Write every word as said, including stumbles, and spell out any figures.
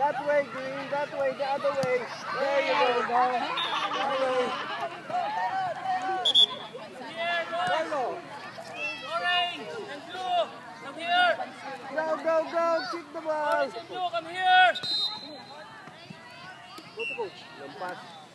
That way, Green. That way. The other way. There you go. Go. That way. Here, boys. Go. Orange and blue. Come here. Go, go, go. Kick the ball. Orange and blue, come here. Go to coach. Lampas.